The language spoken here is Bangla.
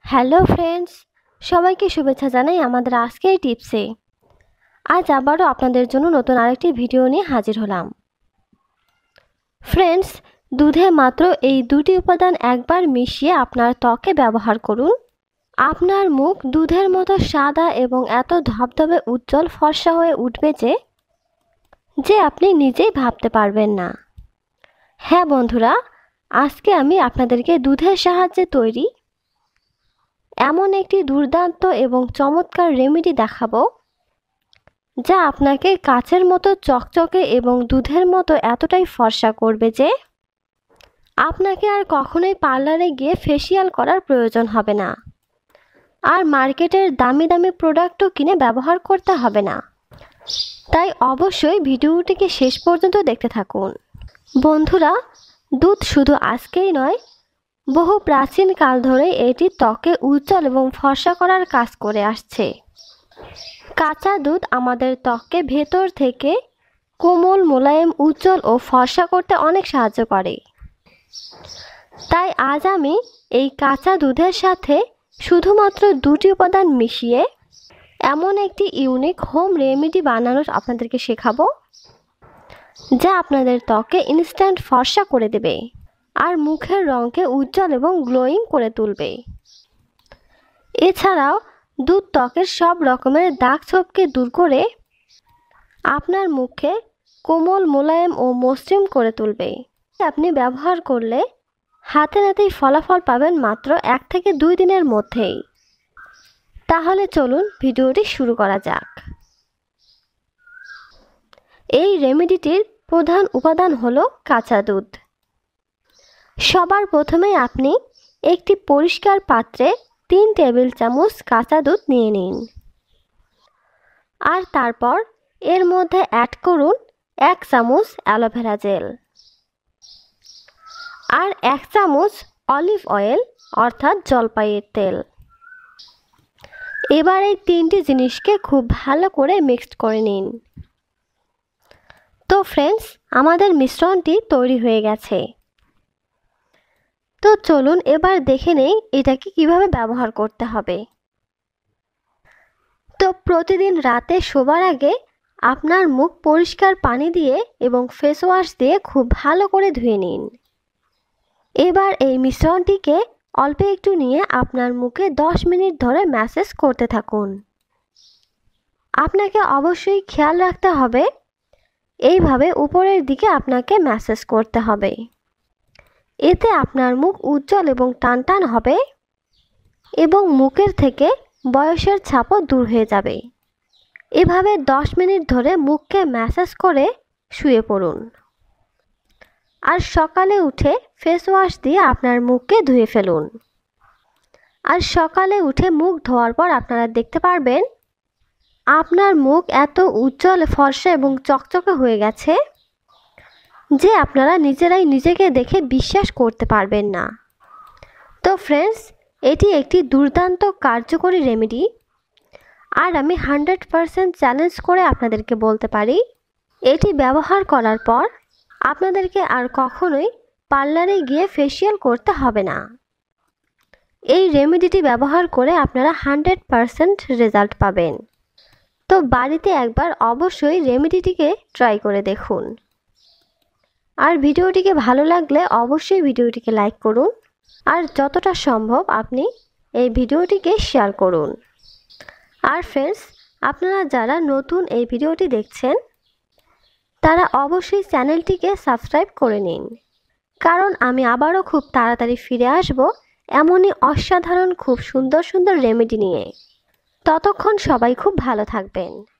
হ্যালো ফ্রেন্ডস, সবাইকে শুভেচ্ছা জানাই আমাদের আজকের টিপসে। আজ আবারও আপনাদের জন্য নতুন আরেকটি ভিডিও নিয়ে হাজির হলাম। ফ্রেন্ডস, দুধে মাত্র এই দুটি উপাদান একবার মিশিয়ে আপনার ত্বকে ব্যবহার করুন। আপনার মুখ দুধের মতো সাদা এবং এত ধবধবে উজ্জ্বল ফর্সা হয়ে উঠবে যে আপনি নিজেই ভাবতে পারবেন না। হ্যাঁ বন্ধুরা, আজকে আমি আপনাদেরকে দুধের সাহায্যে তৈরি এমন একটি দুর্দান্ত এবং চমৎকার রেমেডি দেখাবো, যা আপনাকে কাচের মতো চকচকে এবং দুধের মতো এতটাই ফর্সা করবে যে আপনাকে আর কখনোই পার্লারে গিয়ে ফেসিয়াল করার প্রয়োজন হবে না, আর মার্কেটের দামি দামি প্রোডাক্টও কিনে ব্যবহার করতে হবে না। তাই অবশ্যই ভিডিওটিকে শেষ পর্যন্ত দেখতে থাকুন। বন্ধুরা, দুধ শুধু আজকেই নয়, বহু প্রাচীন কাল ধরে এটি ত্বকে উজ্জ্বল এবং ফর্সা করার কাজ করে আসছে। কাঁচা দুধ আমাদের ত্বককে ভেতর থেকে কোমল, মোলায়েম, উজ্জ্বল ও ফর্সা করতে অনেক সাহায্য করে। তাই আজ আমি এই কাঁচা দুধের সাথে শুধুমাত্র দুটি উপাদান মিশিয়ে এমন একটি ইউনিক হোম রেমেডি বানানো আপনাদেরকে শেখাবো, যা আপনাদের ত্বকে ইনস্ট্যান্ট ফর্সা করে দেবে আর মুখের রঙকে উজ্জ্বল এবং গ্লোয়িং করে তুলবে। এছাড়াও দুধ ত্বকের সব রকমের দাগ ছোপকে দূর করে আপনার মুখে কোমল, মোলায়েম ও মসৃণ করে তুলবে। আপনি ব্যবহার করলে হাতে নাতেই ফলাফল পাবেন মাত্র 1 থেকে 2 দিনের মধ্যেই। তাহলে চলুন ভিডিওটি শুরু করা যাক। এই রেমেডিটির প্রধান উপাদান হলো কাঁচা দুধ। সবার প্রথমে আপনি একটি পরিষ্কার পাত্রে 3 টেবিল চামচ কাঁচা দুধ নিয়ে নিন, আর তারপর এর মধ্যে অ্যাড করুন 1 চামচ অ্যালোভেরা জেল আর 1 চামচ অলিভ অয়েল অর্থাৎ জলপাইয়ের তেল। এবার এই 3টি জিনিসকে খুব ভালো করে মিক্সড করে নিন। তো ফ্রেন্ডস, আমাদের মিশ্রণটি তৈরি হয়ে গেছে। তো চলুন এবার দেখে নেই এটাকে কিভাবে ব্যবহার করতে হবে। তো প্রতিদিন রাতে শোবার আগে আপনার মুখ পরিষ্কার পানি দিয়ে এবং ফেস ওয়াশ দিয়ে খুব ভালো করে ধুয়ে নিন। এবার এই মিশ্রণটিকে অল্প একটু নিয়ে আপনার মুখে 10 মিনিট ধরে ম্যাসেজ করতে থাকুন। আপনাকে অবশ্যই খেয়াল রাখতে হবে, এইভাবে উপরের দিকে আপনাকে ম্যাসেজ করতে হবে। এতে আপনার মুখ উজ্জ্বল এবং টানটান হবে এবং মুখের থেকে বয়সের ছাপও দূর হয়ে যাবে। এভাবে 10 মিনিট ধরে মুখকে ম্যাসাজ করে শুয়ে পড়ুন, আর সকালে উঠে ফেস ওয়াশ দিয়ে আপনার মুখকে ধুয়ে ফেলুন। আর সকালে উঠে মুখ ধোয়ার পর আপনারা দেখতে পারবেন আপনার মুখ এত উজ্জ্বল, ফর্সা এবং চকচকে হয়ে গেছে যে আপনারা নিজেরাই নিজেকে দেখে বিশ্বাস করতে পারবেন না। তো ফ্রেন্ডস, এটি একটি দুর্দান্ত কার্যকরী রেমেডি, আর আমি 100% চ্যালেঞ্জ করে আপনাদেরকে বলতে পারি, এটি ব্যবহার করার পর আপনাদেরকে আর কখনোই পার্লারে গিয়ে ফেসিয়াল করতে হবে না। এই রেমেডিটি ব্যবহার করে আপনারা 100% রেজাল্ট পাবেন। তো বাড়িতে একবার অবশ্যই রেমেডিটিকে ট্রাই করে দেখুন। আর ভিডিওটিকে ভালো লাগলে অবশ্যই ভিডিওটিকে লাইক করুন, আর যতটা সম্ভব আপনি এই ভিডিওটিকে শেয়ার করুন। আর ফ্রেন্ডস, আপনারা যারা নতুন এই ভিডিওটি দেখছেন তারা অবশ্যই চ্যানেলটিকে সাবস্ক্রাইব করে নিন, কারণ আমি আবারও খুব তাড়াতাড়ি ফিরে আসব এমনই অসাধারণ খুব সুন্দর সুন্দর রেমেডি নিয়ে। ততক্ষণ সবাই খুব ভালো থাকবেন।